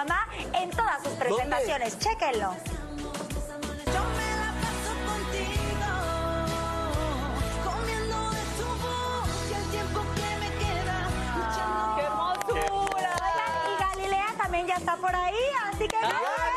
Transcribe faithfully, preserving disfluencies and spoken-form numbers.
mamá en todas sus presentaciones. ¿Dónde? Chéquenlo. ¡Qué hermosura! Oigan, y Galilea también ya está por ahí, así que...